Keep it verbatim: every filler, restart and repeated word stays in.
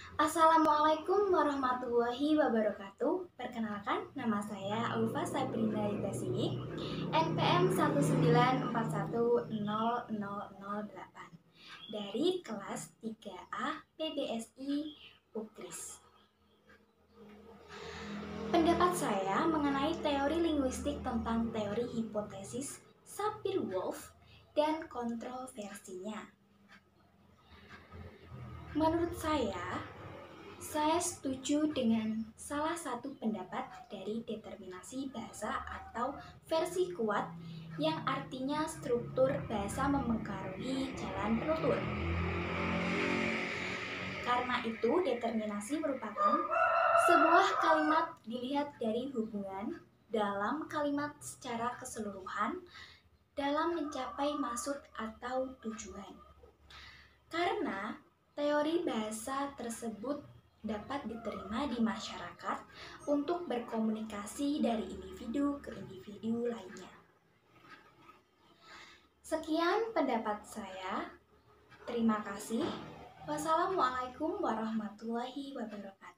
Assalamualaikum warahmatullahi wabarakatuh. Perkenalkan, nama saya Aufa Sabrina Yutasini, N P M satu sembilan empat satu nol nol nol delapan dari kelas tiga A P B S I UKRIS. Pendapat saya mengenai teori linguistik tentang teori hipotesis Sapir-Whorf dan kontroversinya. Menurut saya, saya setuju dengan salah satu pendapat dari determinasi bahasa atau versi kuat yang artinya struktur bahasa memengaruhi jalan penutur. Karena itu, determinasi merupakan sebuah kalimat dilihat dari hubungan dalam kalimat secara keseluruhan dalam mencapai maksud atau tujuan. Karena teori bahasa tersebut dapat diterima di masyarakat untuk berkomunikasi dari individu ke individu lainnya. Sekian pendapat saya. Terima kasih. Wassalamualaikum warahmatullahi wabarakatuh.